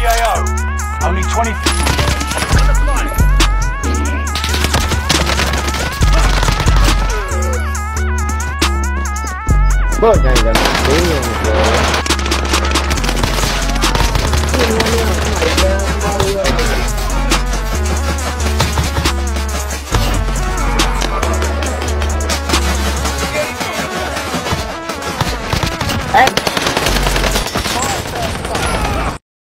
the AO. Only 20... Bớt nhanh dần tí